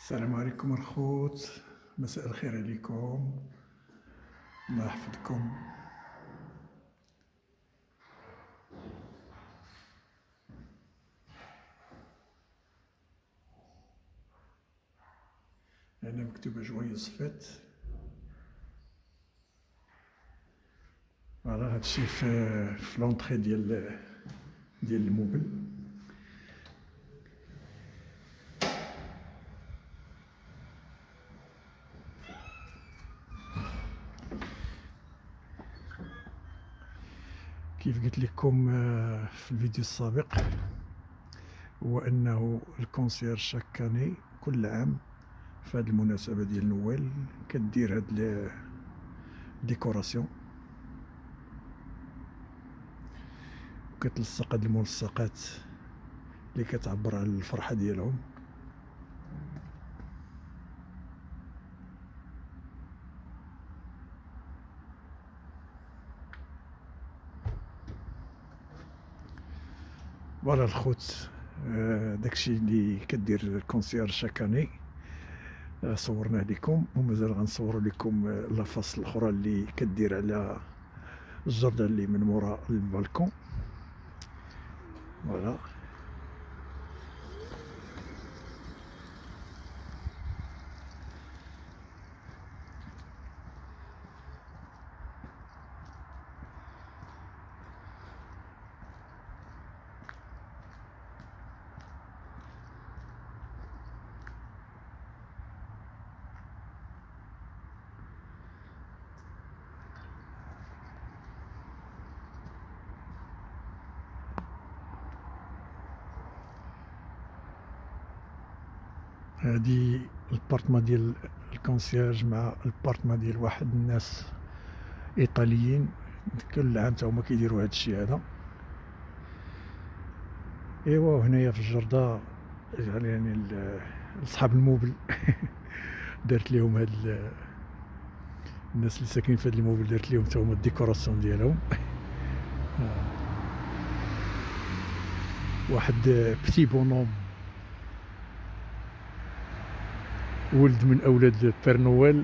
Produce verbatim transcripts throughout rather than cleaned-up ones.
السلام عليكم الخوت، مساء الخير عليكم، الله يحفظكم. هنا مكتوبة جويز فيت. فوالا هادشي في في لونطخي ديال ديال الموبل. كيف قلت لكم في الفيديو السابق، هو انه الكونسير شاك اني كل عام في هذه المناسبة ديال نويل كدير هاد الديكوراسيون وكتلصق هاد الملصقات اللي كتعبر على الفرحة ديالهم. فوالا الخوت، داكشي اللي كدير الكونسير شاك اني صورناه لكم، ومازال غنصوروا لكم لافاس الاخرى اللي كدير على الجردة اللي من موراء البالكون. فوالا هادي البارتما ديال الكونسيرج مع البارتما ديال واحد الناس ايطاليين، كل عام تا هما كيديروا هادشي هذا. ايوا وهنايا في الجردة يعني لصحاب الموبل دارت ليهم هاد الناس اللي ساكنين في هاد الموبل، دارت ليهم تا هما الديكوراسيون ديالهم. واحد بتي بونوم ولد من اولاد بير نويل.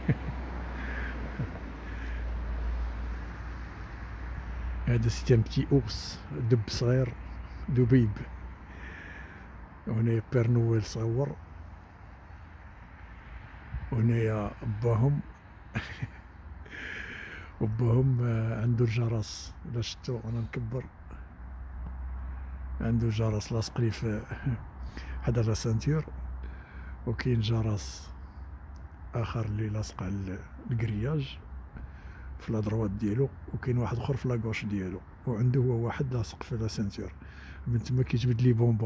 هذا سيتي ان بتي اوس، دب صغير، دبيب. وهنايا بير نويل صور، وهنايا باهم وباهم عنده الجرس، الا شفتو انا نكبر عنده جرس لاصق ليه في حدا لا سانتور، وكاين جرس اخر اللي لاصق على الكرياج في لا دروات ديالو، وكاين واحد اخر في لاكوش ديالو، وعنده هو واحد لاصق في لا سانتور. من تما كيجبد لي بونبون.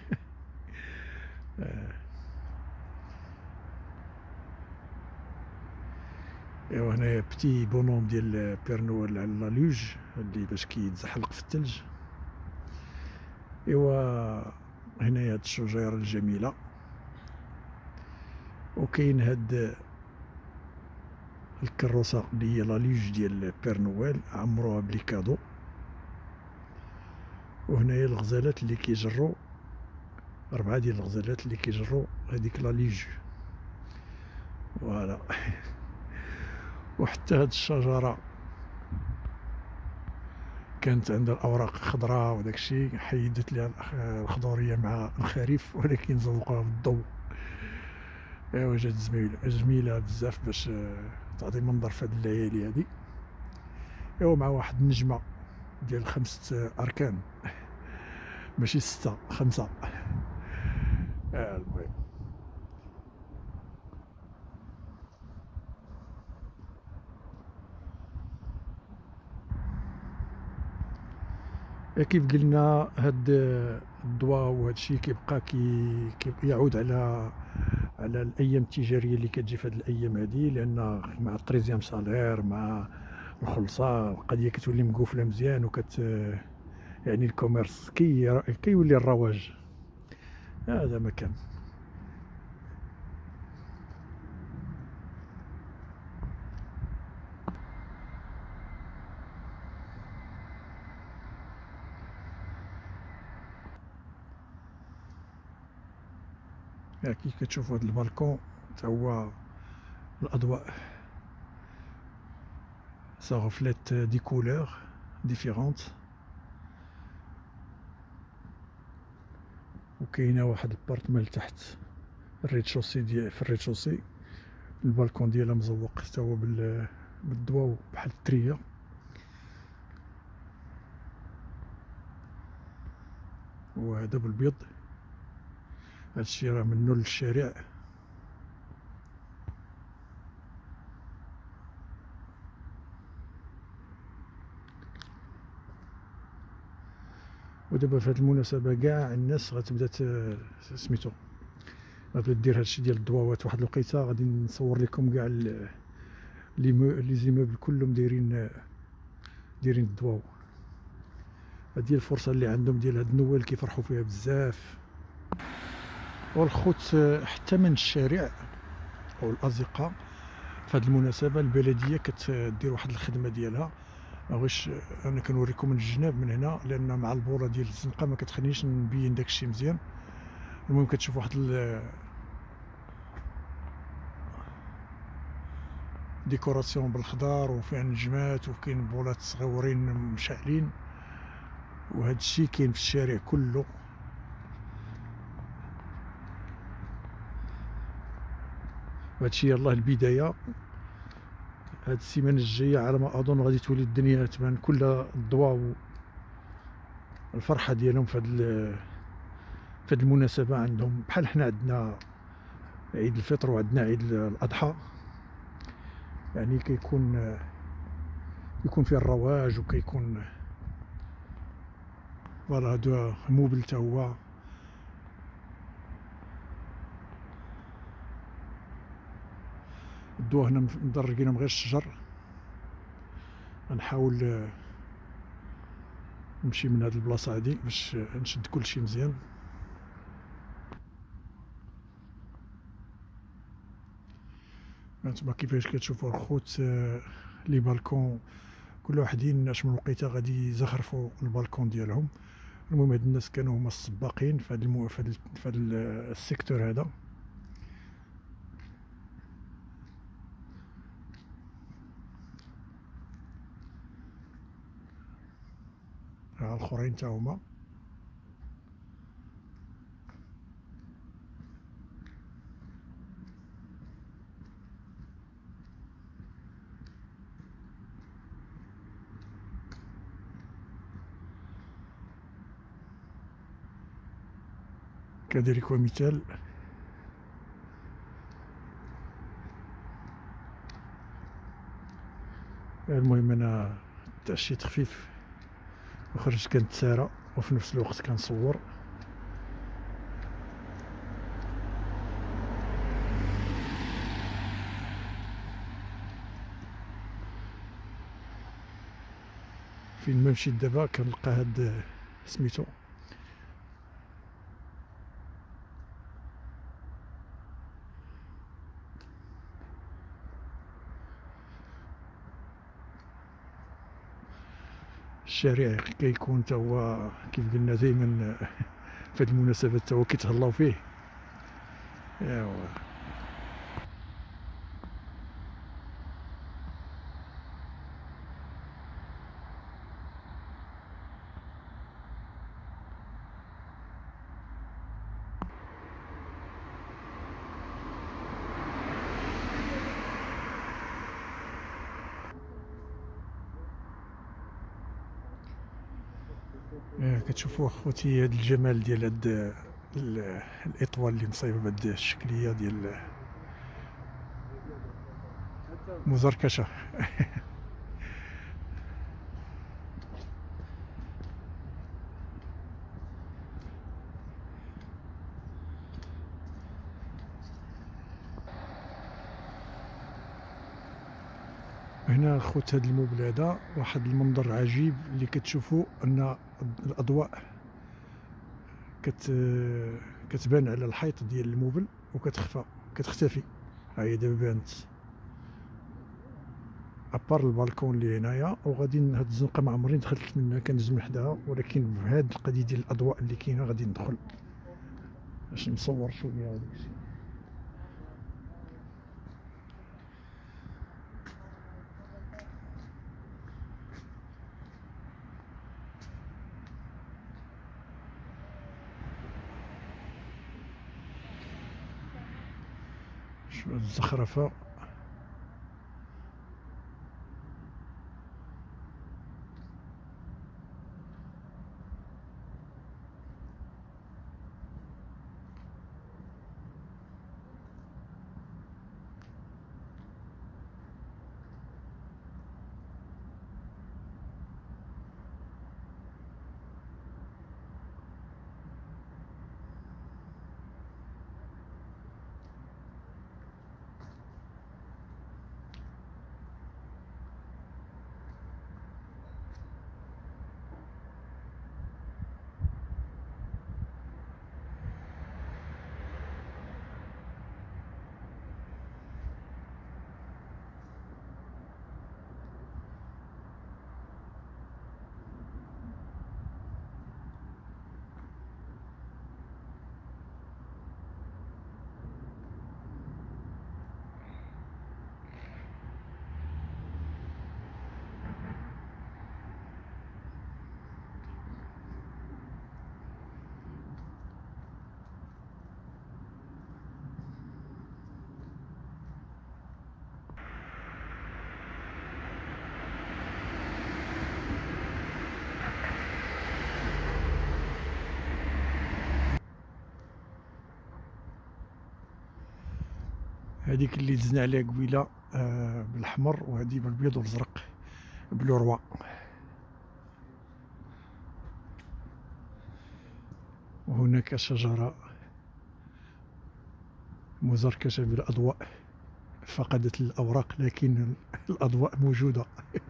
ايوا هنايا بتي بونوم ديال بير نويل على لالوج اللي باش كيتزحلق في الثلج. ايوا هنايا هاد الشجيرة الجميلة، وكاين هاد الكروسة اللي هي لالوج ديال بير نويل عمروها بلي كادو. وهنايا الغزالات اللي كيجرو، أربعة ديال الغزالات اللي كيجرو هاديك لالوج. فوالا. وحتى هاد الشجرة كانت عندها الأوراق خضراء وداكشي، حيدت ليها الخضورية مع الخريف، ولكن زوقوها بالضوء. ايوا جات زميلة جميلة بزاف باش تعطي منظر في هاد الليالي هادي. ايوا مع واحد النجمة ديال خمسة أركان، ماشي ستة، خمسة. آه المهم كيف قلنا، هاد الضواء وهادشي كيبقى كي يعود على على الايام التجاريه اللي كتجي في هاد الايام هادي، لان مع التريزيام سالير مع الخلصه القضيه كتولي مقوفله مزيان، وكت يعني الكوميرس كي كيولي الرواج. هذا ما كان. كي كتشوفوا هذا البالكون تا هو الاضواء سا ريفليت دي كولور ديفيرونت، وكاينه واحد البارتمان لتحت الريتشوسي ديال في الريتشوسي البالكون ديالها مزوق حتى هو بالضواء بحال التريه. وهذا بالبيض، هادشي راه منو للشارع. ودابا في هاد المناسبه كاع الناس غتبدا سميتو غتبدا دير هادشي ديال الضواوات. واحد الوقيته غادي نصور لكم كاع لي زيموبل كلهم دايرين دايرين الضواو. هادي الفرصه اللي عندهم ديال هاد النوال كيفرحوا فيها بزاف. والخوت حتى من الشارع او الاصدقاء في هاد المناسبه البلديه كتدير واحد الخدمه ديالها. واش انا كنوريكم من الجناب من هنا لان مع البوره ديال الزنقه ما كتخلينيش نبين داكشي مزيان. المهم كتشوف واحد ديكوراسيون بالخضار وفيها نجمات وكاين بولات صغيورين مشعلين، وهذا الشيء كاين في الشارع كله. وهذا الشيء يلاه البدايه. هاد السيمانه الجايه على ما اظن غادي تولي الدنيا تبان كلها الضواء والفرحه ديالهم في هاد في هاد المناسبه. عندهم بحال حنا عندنا عيد الفطر وعندنا عيد الاضحى، يعني كيكون يكون فيه الرواج وكيكون فوالا. هادو موبل تا هو الضوا هنا مدرقينهم غير الشجر. غنحاول نمشي من هاد البلاصه هادي باش نشد كلشي مزيان. هانتوما كيفاش كتشوفوا الخوت لي بالكون كل وحدين اش من وقيته غادي يزخرفوا البالكون ديالهم. المهم هاد الناس كانوا هما السباقين في هاد المو... في هاد, في هاد السيكتور هذا. ها الاخرين تا هما. كذلك ومثال المهم انا تعشيت خفيف وخرجت كنتسارى وفي نفس الوقت كنصور. فين ما مشيت دابا كنلقى هاد سميتو الشارع كيكون تا هو كيف قلنا دائما في هاد المناسبات تا هو كيتهلاو فيه. ايوا كتشوفوا اخوتي هاد الجمال ديال هاد الاطوال اللي مصايبه بهاد الشكليه ديال مزركشه. هنا خوت هاد الموبل هذا واحد المنظر عجيب اللي كتشوفوا ان الاضواء كت كتبان على الحيط ديال الموبل وكتخفى كتختفي. ها هي دابا بانت ابار البالكون اللي هنايا. وغادي هاد الزنقه ما عمرني دخلت منها، كندوز من حداها، ولكن بهاد القضيه ديال الاضواء اللي كاينه غادي ندخل. باش نصور شويه هذاك الشيء. شويه الزخرفه. هذيك اللي دزنا عليها قبيله آه بالاحمر، وهذه بالابيض والازرق بلو روا. وهناك شجره مزركشه بالاضواء، فقدت الاوراق لكن الاضواء موجوده.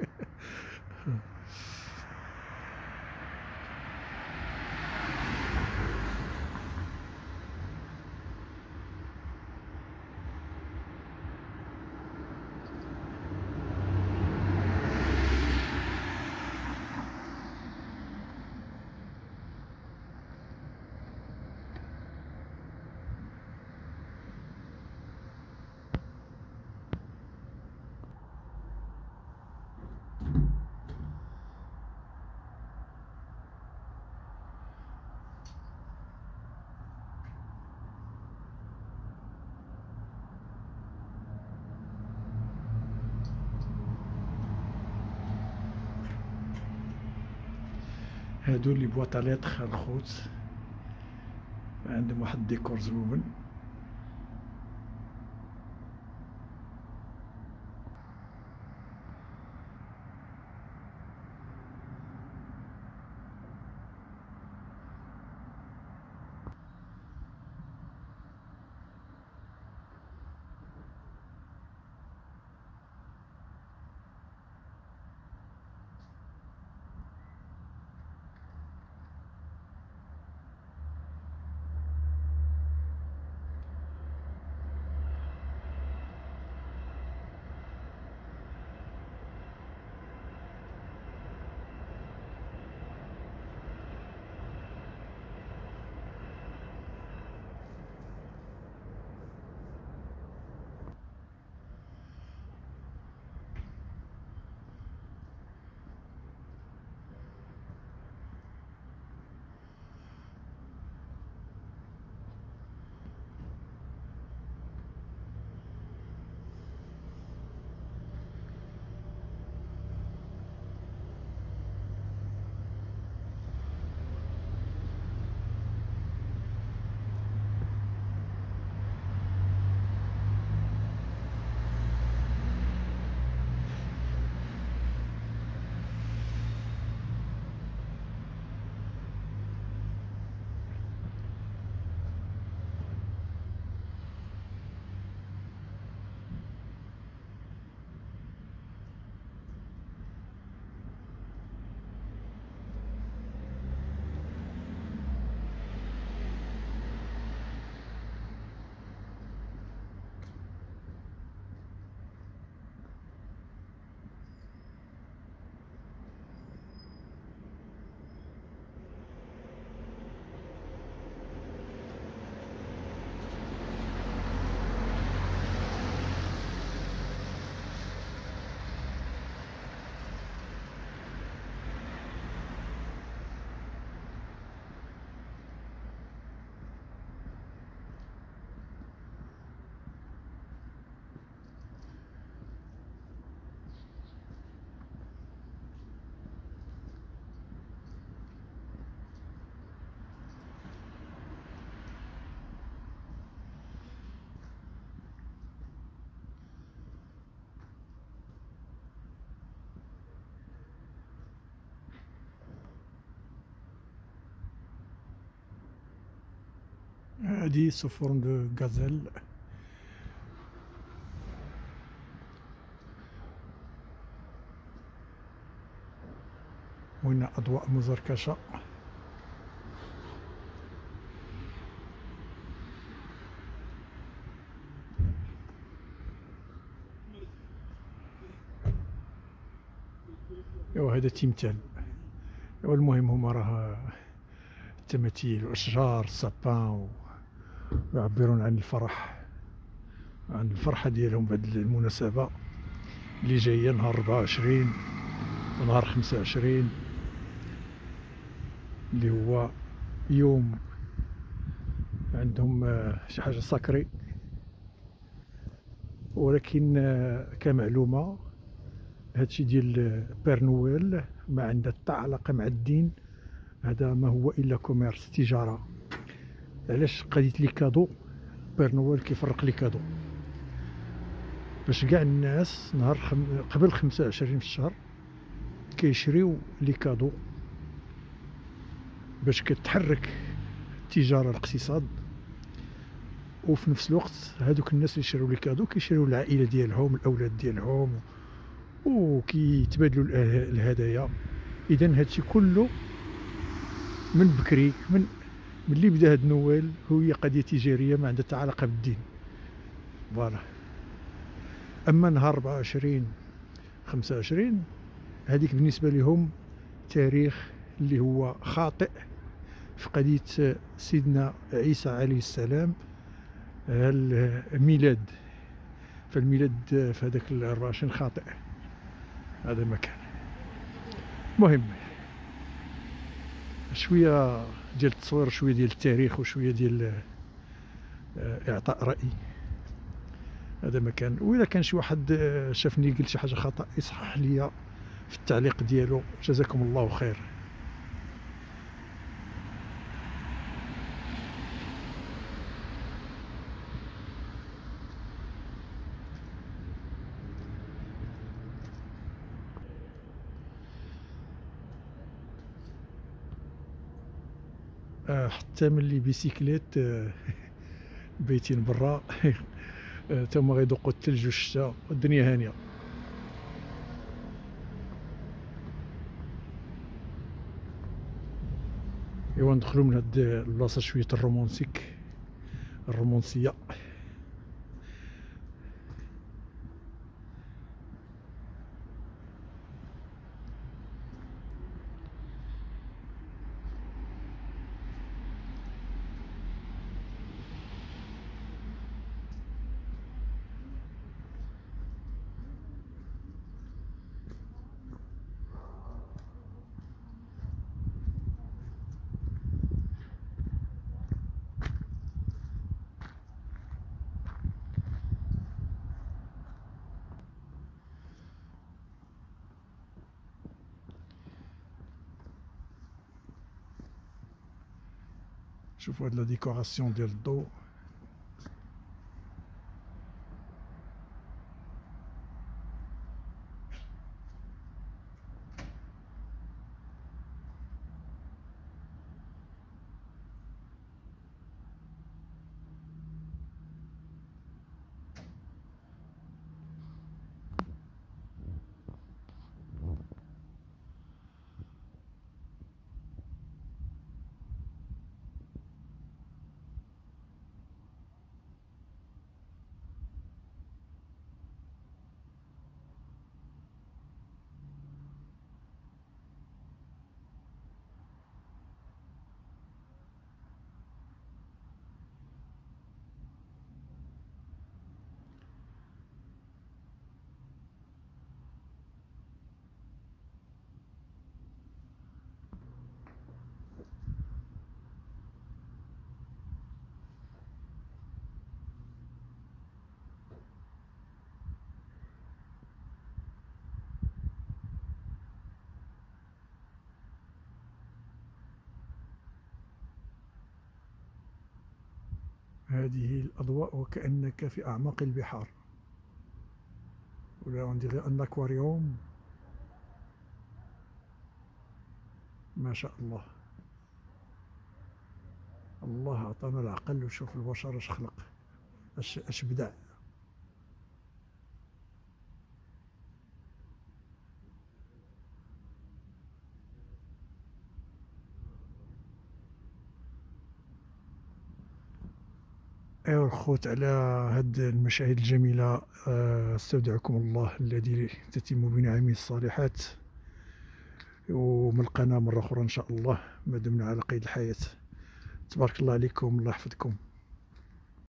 هادو لي بواط ليتر الخوت، عندهم واحد الديكور زوين. هذه سو فورم دو غازيل. وهنا أضواء مزركشة. ايوا هذا تمثال. ايوا المهم هما راه التماثيل واشجار السابان ويعبرون عن الفرح، عن الفرحة ديالهم بهذه المناسبة اللي جاية نهار أربعة وعشرين ونهار خمسة وعشرين اللي هو يوم عندهم شي حاجة ساكري. ولكن كمعلومة هادشي ديال بير نويل ما عنده حتى علاقة مع الدين، هذا ما هو إلا كوميرس، تجارة. علاش قضية لي كادو؟ بير نويل كيفرق لي كادو باش كاع الناس نهار خم... قبل خمسة وعشرين في الشهر كيشريو لي كادو باش كتحرك التجارة الاقتصاد. وفي نفس الوقت هادوك الناس اللي شراو لي كادو كيشريو العائلة ديالهم، الأولاد ديالهم، وكيتبادلوا الهدايا. إذا هادشي كله من بكري، من ملي بدا هاد نويل هي قضية تجارية ما عندها حتى علاقة بالدين. فوالا. أما نهار أربعة وعشرين خمسة وعشرين هذيك بالنسبة لهم تاريخ اللي هو خاطئ في قضية سيدنا عيسى عليه السلام، الميلاد. فالميلاد في هذاك الأربعة وعشرين خاطئ، هذا ما كان. مهم شوية ديال التصوير، شوية ديال التاريخ، وشوية ديال إعطاء رأي، هذا ما كان. وإذا كان شي واحد شافني قلت شي حاجة خطأ يصحح ليا في التعليق ديالو، جزاكم الله خير. حتى ملي بيسيكليت بيتين برا تما غيدوقوا الثلج والشتا والدنيا هانيه. ايوا ندخلوا من هاد البلاصه شويه الرومانسيك، الرومانسيه. شوفوا هاد لا ديكوراسيون ديال الضوء. هذه الأضواء وكأنك في أعماق البحار، ولا on dirait un aquarium. ما شاء الله. الله عطانا العقل وشوف البشر اش خلق، اش اش بدع. ايوا الخوت، على هاد المشاهد الجميلة آه، استودعكم الله الذي تتم بنعمه الصالحات، وملقانا مرة أخرى إن شاء الله ما دمنا على قيد الحياة. تبارك الله عليكم، الله يحفظكم.